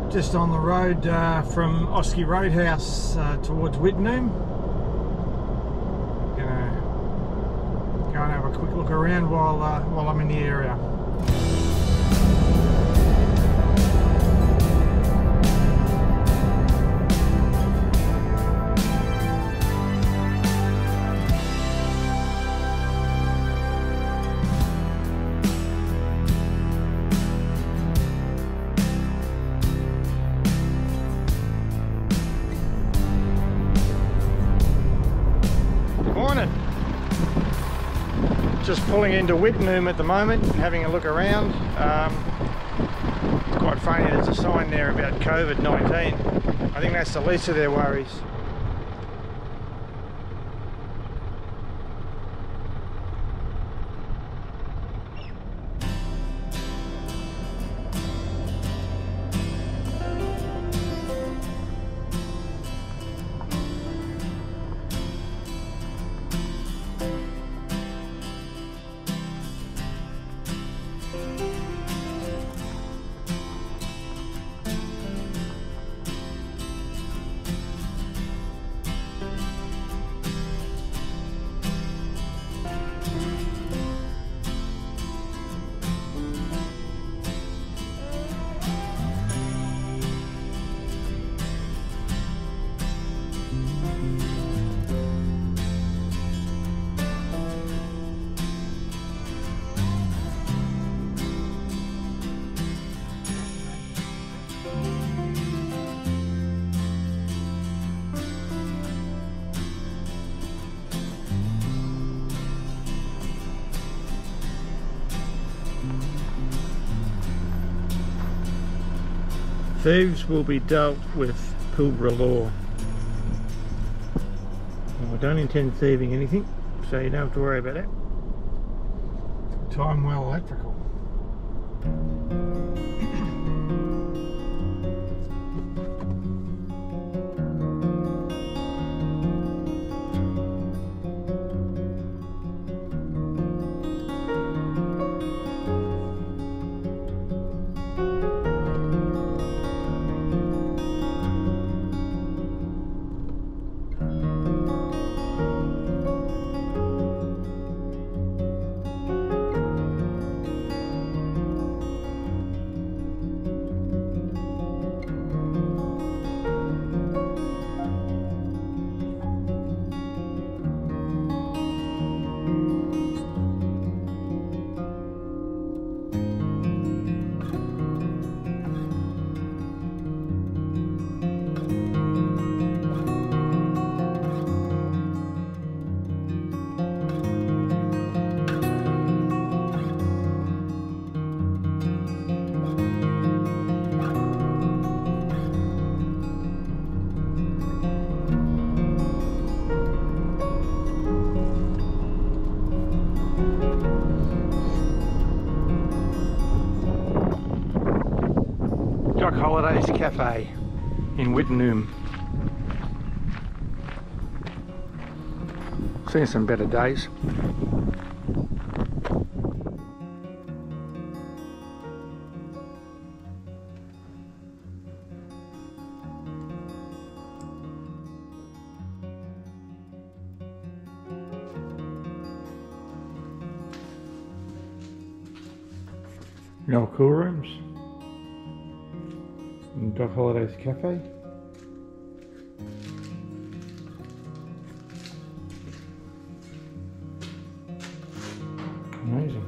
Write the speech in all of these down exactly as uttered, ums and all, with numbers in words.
Just on the road uh, from Oski Roadhouse uh, towards Wittenoom. Gonna go and have a quick look around while uh, while I'm in the area. Morning. Just pulling into Wittenoom at the moment and having a look around. Um, it's quite funny, there's a sign there about COVID nineteen. I think that's the least of their worries. Thieves will be dealt with Pilbara law. Well, I don't intend thieving anything, so you don't have to worry about that. Time well electrical. Holidays Cafe in Wittenoom. Seen some better days. No cool rooms. Dock Holidays Cafe. Amazing.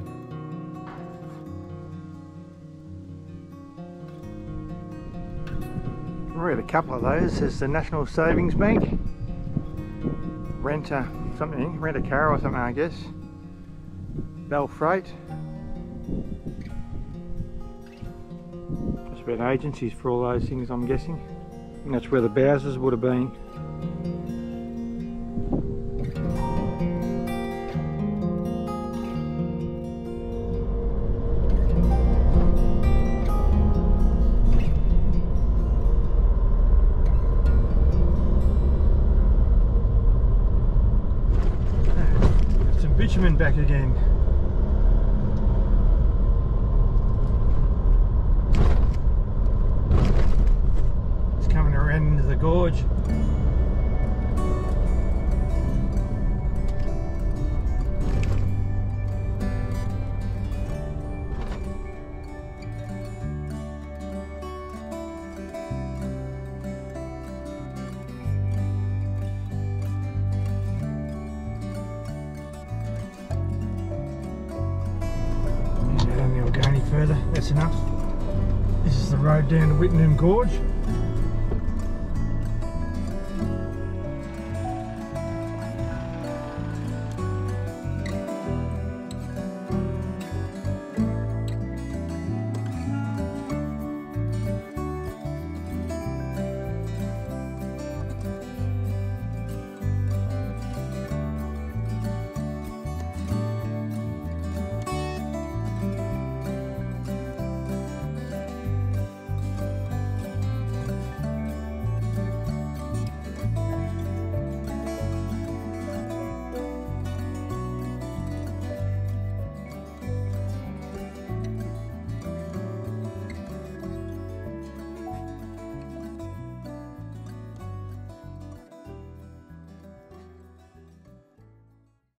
Read a couple of those. There's the National Savings Bank. Rent a something, rent a car or something, I guess. Bell Freight. About agencies for all those things, I'm guessing. And that's where the Bowsers would have been. Some bitumen back again. gorge. Go any further, that's enough. This is the road down to Wittenoom Gorge.